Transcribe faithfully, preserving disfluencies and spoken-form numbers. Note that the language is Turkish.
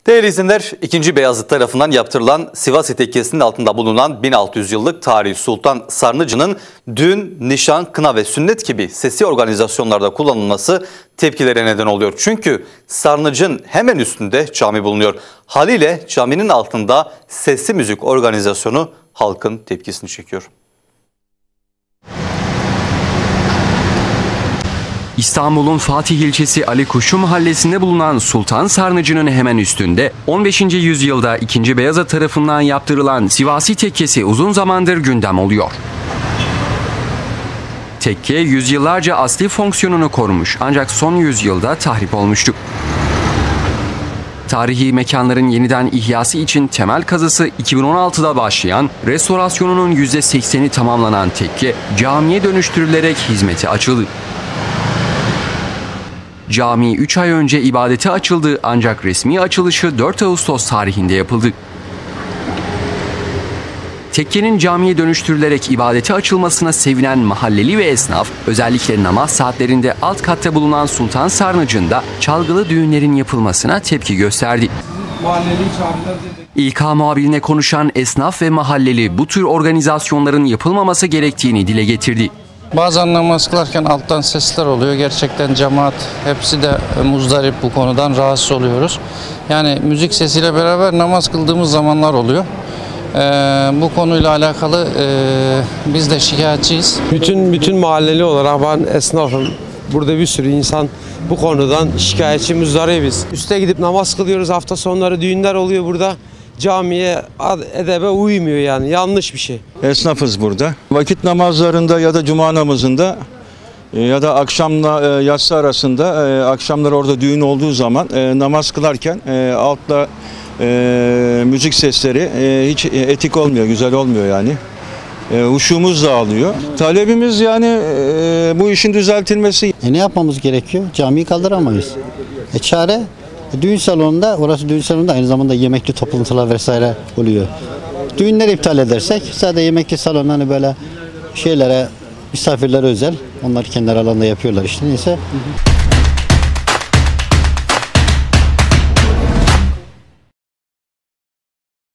Değerli izleyenler, ikinci. Beyazıt tarafından yaptırılan Sivas Tekkesi'nin altında bulunan bin altı yüz yıllık tarihi Sultan Sarnıcı'nın düğün, nişan, kına ve sünnet gibi sesi organizasyonlarda kullanılması tepkilere neden oluyor. Çünkü Sarnıcı'nın hemen üstünde cami bulunuyor. Haliyle caminin altında sesli müzik organizasyonu halkın tepkisini çekiyor. İstanbul'un Fatih ilçesi Ali Kuşçu mahallesinde bulunan Sultan Sarnıcı'nın hemen üstünde on beşinci yüzyılda ikinci. Beyazıt tarafından yaptırılan Sivasi Tekkesi uzun zamandır gündem oluyor. Tekke yüzyıllarca asli fonksiyonunu korumuş ancak son yüzyılda tahrip olmuştu. Tarihi mekanların yeniden ihyası için temel kazısı iki bin on altıda başlayan, restorasyonunun yüzde sekseni tamamlanan tekke camiye dönüştürülerek hizmete açıldı. Cami üç ay önce ibadete açıldı ancak resmi açılışı dört Ağustos tarihinde yapıldı. Tekkenin camiye dönüştürülerek ibadete açılmasına sevinen mahalleli ve esnaf, özellikle namaz saatlerinde alt katta bulunan Sultan Sarnıcı'nda çalgılı düğünlerin yapılmasına tepki gösterdi. İlk muhabirine konuşan esnaf ve mahalleli bu tür organizasyonların yapılmaması gerektiğini dile getirdi. Bazen namaz kılarken alttan sesler oluyor. Gerçekten cemaat hepsi de muzdarip bu konudan, rahatsız oluyoruz. Yani müzik sesiyle beraber namaz kıldığımız zamanlar oluyor. Ee, bu konuyla alakalı e, biz de şikayetçiyiz. Bütün bütün mahalleli olarak ben esnafım. Burada bir sürü insan bu konudan şikayetçi, muzdaribiz. Üste gidip namaz kılıyoruz. Hafta sonları düğünler oluyor burada. Camiye, edebe uymuyor yani. Yanlış bir şey. Esnafız burada. Vakit namazlarında ya da cuma namazında ya da akşamla yatsı arasında akşamları orada düğün olduğu zaman namaz kılarken altta müzik sesleri hiç etik olmuyor, güzel olmuyor yani. Huşumuz dağılıyor. Talebimiz yani bu işin düzeltilmesi. E ne yapmamız gerekiyor? Camiyi kaldıramayız. E çare? Düğün salonunda, orası düğün salonunda aynı zamanda yemekli toplantılar vesaire oluyor. Düğünleri iptal edersek sadece yemekli salon hani böyle şeylere, misafirlere özel, onlar kendi aralarında yapıyorlar işte neyse.